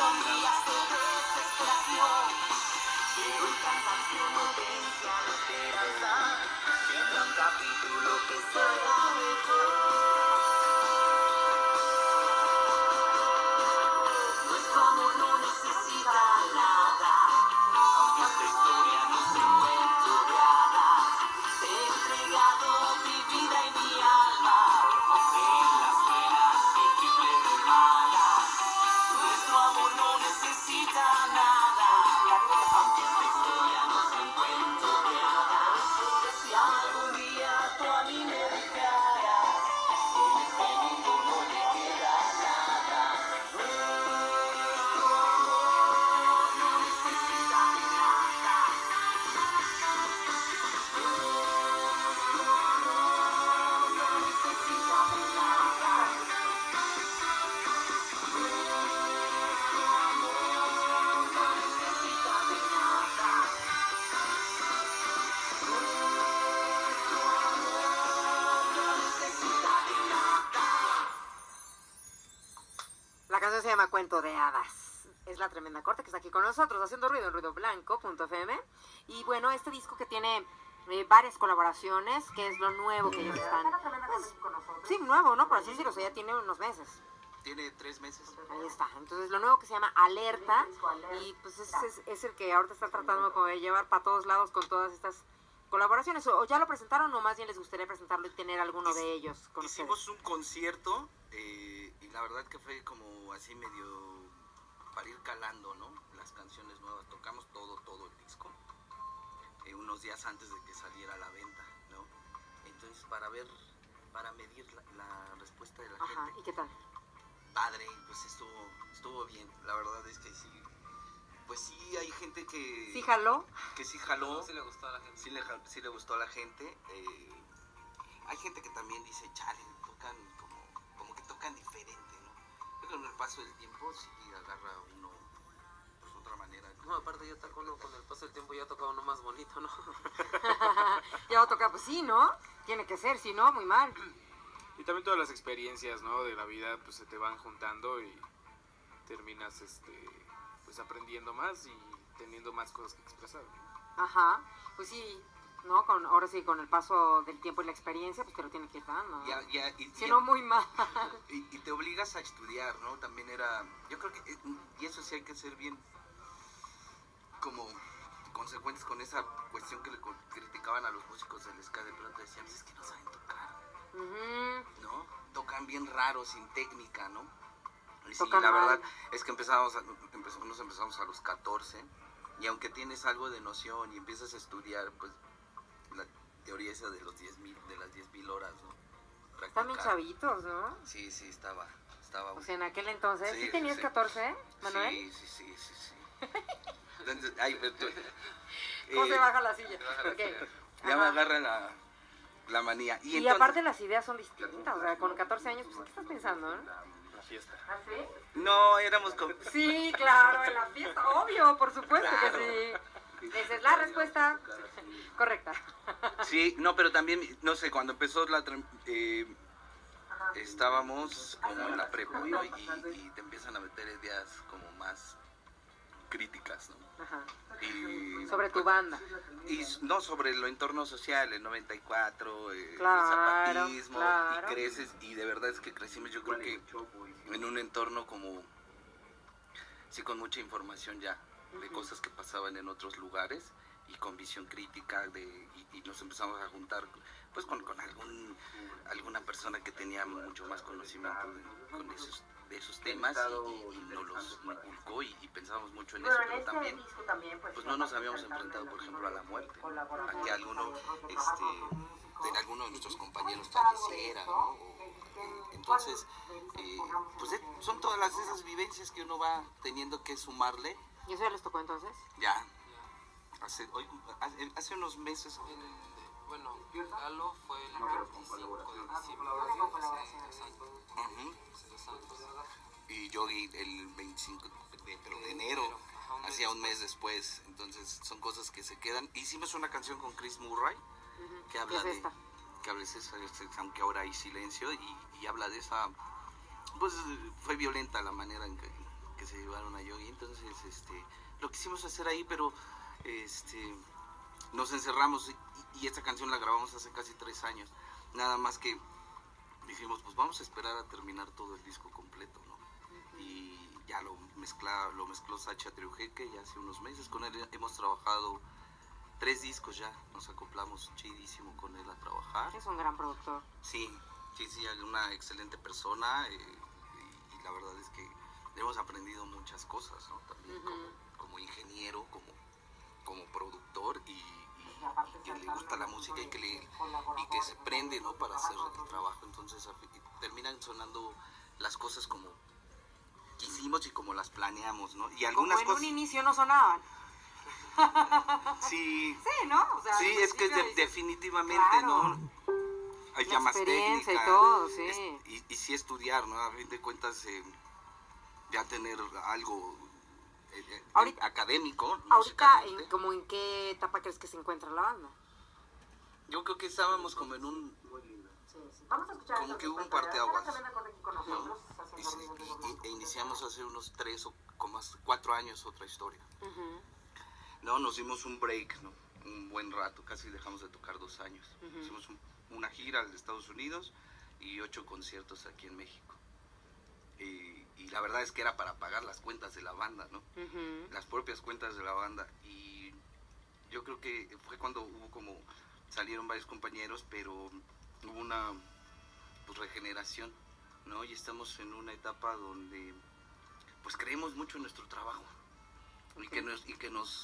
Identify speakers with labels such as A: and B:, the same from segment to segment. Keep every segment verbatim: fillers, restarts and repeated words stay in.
A: sonrías de desesperación. Quiero un cansancio no venga la esperanza. Tendrá un capítulo que será mejor. Nuestro amor no necesita nada, aunque esta historia no se cuento de hadas. Te he entregado mi vida y mi alma, en las buenas y triples malas. Nuestro amor no necesita nada, aunque esta historia no se cuento de hadas. Si algún día tú a mí me dejaras, en este mundo no me queda nada. Nuestro amor no necesita nada. Nuestro amor no necesita nada. Nuestro amor no necesita nada. Nuestro amor no necesita nada.
B: La canción se llama Cuento de Hadas. Es la Tremenda Corte que está aquí con nosotros haciendo ruido en ruido blanco punto f m. Y bueno, este disco que tiene eh, varias colaboraciones, que es lo nuevo que ellos están... Pues, sí, nuevo, ¿no? Por así decirlo, o sea, ya tiene unos meses.
C: Tiene tres meses.
B: Ahí está. Entonces, lo nuevo que se llama Alerta, y pues es, es, es el que ahorita está tratando como de llevar para todos lados con todas estas colaboraciones. ¿O ya lo presentaron o más bien les gustaría presentarlo y tener alguno de ellos con
C: Hicimos
B: ustedes?
C: un concierto eh, y la verdad que fue como así medio para ir calando, ¿no? Las canciones nuevas. Tocamos todo, todo el disco. Eh, unos días antes de que saliera a la venta, ¿no? Entonces, para ver, para medir la, la respuesta de la
B: Ajá,
C: gente.
B: ¿y qué tal?
C: Padre, pues estuvo, estuvo bien. La verdad es que sí. Pues sí, hay gente que...
B: ¿Sí jaló?
C: Que sí jaló.
D: Sí le gustó a la gente.
C: Sí le, ja- sí le gustó a la gente. eh, hay gente que también dice, chale, tocan como, como que tocan diferente, ¿no? Pero con el paso del tiempo sí agarra uno pues otra manera, ¿no?
D: No, aparte ya toca uno con el paso del tiempo ya toca uno más bonito, ¿no?
B: Ya va a tocar, pues sí, ¿no? Tiene que ser, si no, muy mal.
E: Y también todas las experiencias, ¿no? De la vida, pues se te van juntando y terminas, este, pues aprendiendo más y teniendo más cosas que expresar.
B: Ajá, pues sí, ¿no? Con, ahora sí, con el paso del tiempo y la experiencia, pues te lo tiene que ir dando.
C: Ya, ya, y,
B: Si
C: y-
B: no, muy mal.
C: y, y te obligas a estudiar, ¿no? También era, yo creo que, eh, y eso sí hay que ser bien, como consecuentes con esa cuestión que le co- criticaban a los músicos del ska, de pronto decían, "Pues es que no saben tocar,
B: Ujú.
C: ¿no? Tocan bien raro, sin técnica, ¿no?" Y sí,
B: Tocan
C: la
B: mal.
C: verdad es que empezamos, a- empezamos, nos empezamos a los catorce, y aunque tienes algo de noción y empiezas a estudiar, pues, la teoría esa de los diez mil, de las diez mil horas, ¿no?
B: Están bien
C: Practicar.
B: chavitos, ¿no?
C: Sí, sí, estaba, estaba...
B: O sea, en aquel entonces, ¿sí,
C: Sí,
B: tenías
C: sí.
B: catorce, Manuel?
C: Sí, sí, sí, sí, sí. Entonces, ay, pero tú-
B: ¿Cómo
C: eh,
B: se baja la silla?
D: baja la
B: Ok.
D: silla.
C: Ya me
B: Ajá.
C: agarra la, la manía. Y,
B: Y,
C: entonces,
B: aparte las ideas son distintas, o sea, con catorce años, pues, ¿qué estás pensando, no?
E: La fiesta.
B: ¿Ah, sí?
C: no, éramos como...
B: Sí, claro, en la fiesta, obvio, por supuesto
C: Claro.
B: que sí. Esa es la respuesta correcta.
C: Sí, no, pero también, no sé, cuando empezó la... tran- eh, estábamos como en la prepa, ¿no? Y, y te empiezan a meter ideas como más críticas, ¿no?
B: Ajá.
C: Y,
B: Sobre tu banda.
C: Y no, sobre lo entorno social, el noventa y cuatro, eh,
B: Claro,
C: el zapatismo,
B: claro.
C: y creces, y de verdad es que crecimos, yo creo que en un entorno como, sí, con mucha información ya, de
B: Ujú.
C: cosas que pasaban en otros lugares, y con visión crítica, de, y, y nos empezamos a juntar, pues, con, con algún, alguna persona que tenía mucho más conocimiento de, con esos, de esos temas, y, y nos los inculcó, y, y pensábamos mucho en eso, pero también... pues no nos habíamos enfrentado, por ejemplo, a la muerte, a que alguno, este, de alguno de nuestros compañeros falleciera, ¿no? O, entonces, eh, pues eh, son todas las, esas vivencias que uno va teniendo que sumarle,
B: ¿Y eso ya les tocó entonces?
C: ya, hace, hoy, hace, hace unos meses,
D: El- bueno, Galo fue el veinticinco de diciembre, hace tres años.
C: ujú,
D: Hace dos años.
C: y yo el veinticinco de, pero de enero,
D: Ajá, un mes
C: hacía un mes después, entonces son cosas que se quedan. Hicimos una canción con Chris Murray,
B: Ujú.
C: que
B: ¿Qué
C: habla
B: es
C: de...
B: esta?
C: que habla de esa, este, aunque ahora hay silencio, y, y habla de esa, pues fue violenta la manera en que, que se llevaron a Yogi. Entonces, este, lo quisimos hacer ahí, pero este, nos encerramos y, y esta canción la grabamos hace casi tres años. Nada más que dijimos, pues vamos a esperar a terminar todo el disco completo, ¿no? Y ya lo, mezcla, lo mezcló Sacha Triujeque ya hace unos meses. Con él hemos trabajado tres discos ya, nos acoplamos chidísimo con él a trabajar.
B: Es un gran productor.
C: Sí, sí, sí, una excelente persona eh, y, y la verdad es que hemos aprendido muchas cosas, ¿no? También uh-huh. como, como ingeniero, como, como productor y, y, y que le gusta la música y que, le, y que se prende, ¿no? Para hacer el trabajo. Entonces terminan sonando las cosas como quisimos y como las planeamos, ¿no? Y algunas
B: como en
C: cosas...
B: un inicio no sonaban.
C: Sí,
B: sí, ¿no? O sea,
C: sí, es que de, definitivamente,
B: claro.
C: ¿no? Hay
B: la
C: ya más
B: experiencia
C: técnica.
B: Y todo, sí.
C: Es, y, y sí estudiar, ¿no? A fin de cuentas, eh, ya tener algo eh, ahorita, académico.
B: Ahorita, en, ¿como en qué etapa crees que se encuentra la banda?
C: Yo creo que estábamos como en un...
B: Sí, sí. Vamos a escuchar
C: como que hubo un parteaguas.
B: ¿No?
C: Y, y, y, e iniciamos hace unos tres o como cuatro años otra historia. Uh-huh. No, nos dimos un break, ¿no? Un buen rato, casi dejamos de tocar dos años. Uh-huh. Hicimos un, una gira de Estados Unidos y ocho conciertos aquí en México. Y, y la verdad es que era para pagar las cuentas de la banda, ¿no? Uh-huh. Las propias cuentas de la banda. Y yo creo que fue cuando hubo como, salieron varios compañeros, pero hubo una pues, regeneración, ¿no? Y estamos en una etapa donde pues creemos mucho en nuestro trabajo. Okay. Y, que nos, y que nos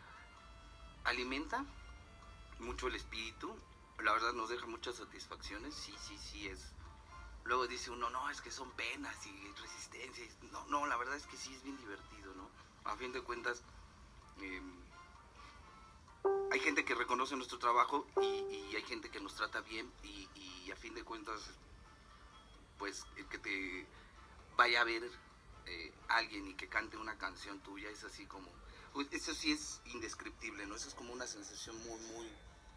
C: alimenta mucho el espíritu, la verdad nos deja muchas satisfacciones, sí, sí, sí es. Luego dice uno, no, es que son penas y resistencia, no, no, la verdad es que sí es bien divertido, ¿no? A fin de cuentas, eh, hay gente que reconoce nuestro trabajo y, y hay gente que nos trata bien y, y a fin de cuentas, pues el que te vaya a ver eh, alguien y que cante una canción tuya es así como, eso sí es indescriptible, ¿no? Eso es como una sensación muy, muy,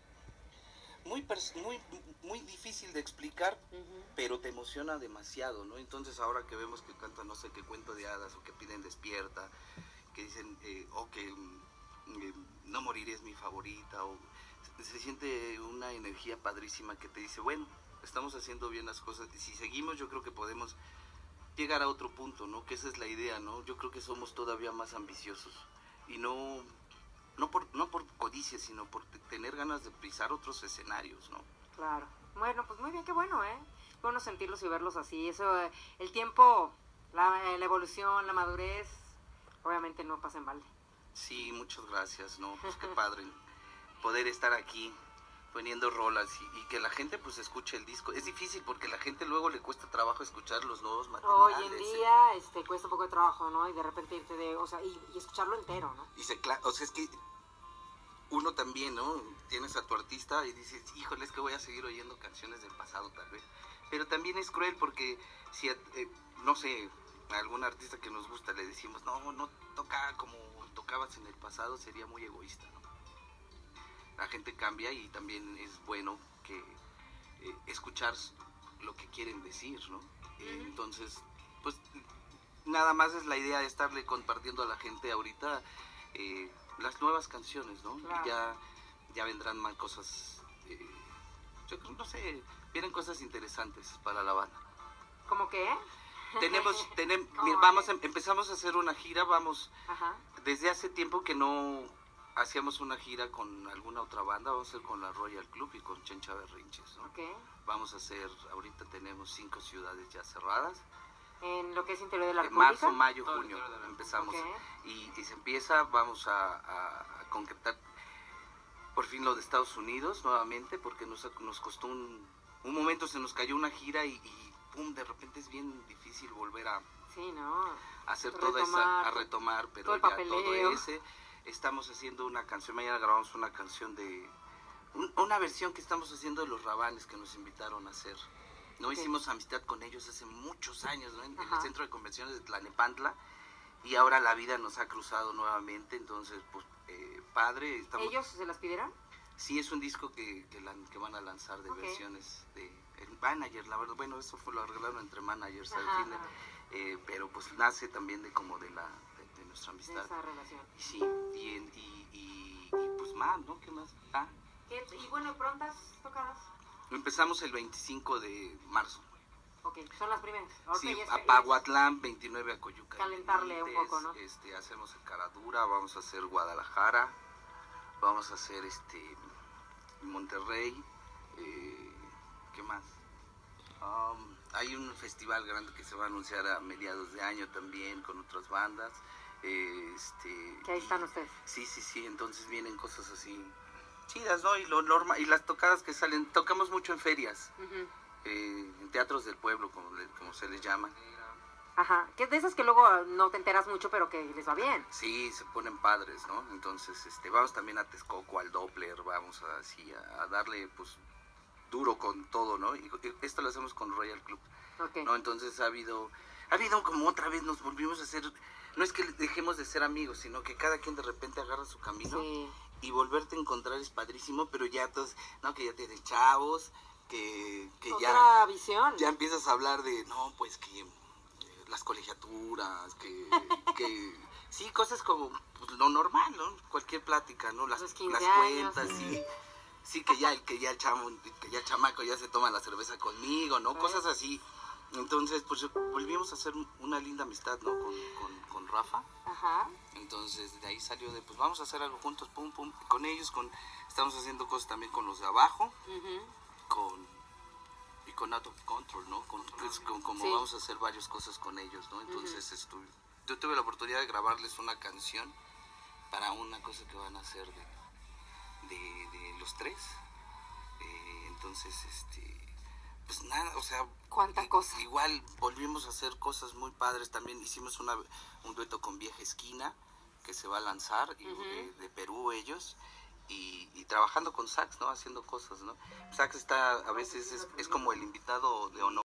C: muy, muy, muy difícil de explicar, uh-huh. pero te emociona demasiado, ¿no? Entonces ahora que vemos que cantan, no sé, qué cuento de hadas o que piden despierta, que dicen, eh, o que eh, no moriré es mi favorita, o se, se siente una energía padrísima que te dice, bueno, estamos haciendo bien las cosas, y si seguimos yo creo que podemos llegar a otro punto, ¿no? Que esa es la idea, ¿no? Yo creo que somos todavía más ambiciosos y no, no por, no por codicia, sino por tener ganas de pisar otros escenarios, ¿no?
B: Claro. Bueno, pues muy bien, qué bueno, ¿eh? Bueno sentirlos y verlos así. Eso, eh, el tiempo, la, la evolución, la madurez, obviamente no pasa en balde.
C: Sí, muchas gracias, ¿no? Pues qué padre poder estar aquí poniendo rolas y, y que la gente pues escuche el disco. Es difícil porque a la gente luego le cuesta trabajo escuchar los nuevos materiales.
B: Hoy en día este, cuesta un poco de trabajo, ¿no? Y de repente irte de, o sea, y, y escucharlo entero, ¿no?
C: Y se, o sea, es que uno también, ¿no? Tienes a tu artista y dices, híjole, es que voy a seguir oyendo canciones del pasado tal vez. Pero también es cruel porque si, eh, no sé, a algún artista que nos gusta le decimos, no, no toca como tocabas en el pasado, sería muy egoísta, ¿no? La gente cambia y también es bueno que eh, escuchar lo que quieren decir, ¿no? Uh-huh. Entonces, pues nada más es la idea de estarle compartiendo a la gente ahorita eh, las nuevas canciones, ¿no?
B: Claro.
C: Y ya, ya vendrán más cosas, eh, yo no sé, vienen cosas interesantes para la banda.
B: ¿Cómo qué?
C: Tenemos, tenemos, vamos, a, empezamos a hacer una gira, vamos,
B: Ajá.
C: Desde hace tiempo que no hacíamos una gira con alguna otra banda, vamos a hacer con la Royal Club y con Chencha Berrinches, ¿no?
B: Okay.
C: Vamos a hacer, ahorita tenemos cinco ciudades ya cerradas.
B: En lo que es interior de la
C: en
B: República.
C: Marzo, mayo, junio empezamos.
B: Okay.
C: Y, y se empieza, vamos a, a, a concretar por fin lo de Estados Unidos nuevamente, porque nos, nos costó un, un momento, se nos cayó una gira y, y pum, de repente es bien difícil volver a,
B: sí, ¿no?
C: a hacer
B: retomar,
C: toda esa, a retomar, pero
B: todo el
C: ya
B: papeleo.
C: todo ese. Estamos haciendo una canción, mañana grabamos una canción de, un, una versión que estamos haciendo de los Rabanes que nos invitaron a hacer. No okay. Hicimos amistad con ellos hace muchos años, ¿no? En, en el centro de convenciones de Tlalnepantla, y ahora la vida nos ha cruzado nuevamente, entonces, pues, eh, padre. Estamos...
B: ¿Ellos se las pidieron?
C: Sí, es un disco que, que, la, que van a lanzar de okay. versiones de el manager, la verdad, bueno, eso fue lo arreglaron entre managers al fin de, eh, pero pues nace también de como de la de, de nuestra amistad.
B: Esa relación.
C: Y sí, y, en- y, y, y, pues más, ¿no? ¿Qué más? Ah,
B: ¿Qué- Y bueno, prontas tocadas.
C: empezamos el veinticinco de marzo.
B: Ok, son las primeras. Ahorita
C: Sí,
B: ya es-
C: a Pahuatlán, veintinueve a Coyuca.
B: Calentarle un poco, ¿no?
C: Este, hacemos el Caradura, vamos a hacer Guadalajara, vamos a hacer este Monterrey, eh, ¿qué más? Um, hay un festival grande que se va a anunciar a mediados de año también con otras bandas. eh, este,
B: Que ahí
C: y-
B: están ustedes.
C: Sí, sí, sí, entonces vienen cosas así chidas, ¿no? Y lo normal, y las tocadas que salen, tocamos mucho en ferias,
B: Ujú.
C: eh, en teatros del pueblo, como, le- como se les llama.
B: Ajá, que es de esas que luego no te enteras mucho, pero que les va bien.
C: Sí, se ponen padres, ¿no? Entonces, este, vamos también a Texcoco, al Doppler, vamos a, así a, a darle, pues, duro con todo, ¿no? Y y esto lo hacemos con Royal Club,
B: Ok.
C: ¿no? Entonces ha habido, ha habido como otra vez nos volvimos a hacer, no es que dejemos de ser amigos, sino que cada quien de repente agarra su camino
B: Sí.
C: y volverte a encontrar es padrísimo, pero ya todos, no, que ya tienes chavos, que, que ya...
B: Otra visión.
C: ya empiezas a hablar de, no, pues que eh, las colegiaturas, que, que sí, cosas como pues, lo normal, ¿no? Cualquier plática, ¿no? Las,
B: Los quince
C: las
B: años,
C: cuentas,
B: sí.
C: sí. Sí, que ya, que ya el chamo, que ya el chamaco ya se toma la cerveza conmigo, ¿no?
B: Sí.
C: Cosas así. Entonces, pues volvimos a hacer una linda amistad, ¿no? Con, con, con Rafa.
B: Ajá.
C: Entonces, de ahí salió de, pues vamos a hacer algo juntos, pum, pum, con ellos, con estamos haciendo cosas también con los de abajo,
B: Ujú.
C: con y con Out of Control, ¿no? Con, pues, con- como
B: Sí.
C: vamos a hacer varias cosas con ellos, ¿no? Entonces, estuve, yo tuve la oportunidad de grabarles una canción para una cosa que van a hacer de, de, de los tres. Eh, entonces, este, pues nada, o sea,
B: Cuánta
C: i-
B: cosa.
C: igual volvimos a hacer cosas muy padres también. Hicimos una, un dueto con Vieja Esquina que se va a lanzar, y,
B: Ujú.
C: de, de Perú ellos. Y, y trabajando con Sax, ¿no? Haciendo cosas, ¿no? Sax está, a veces es, es como el invitado de honor.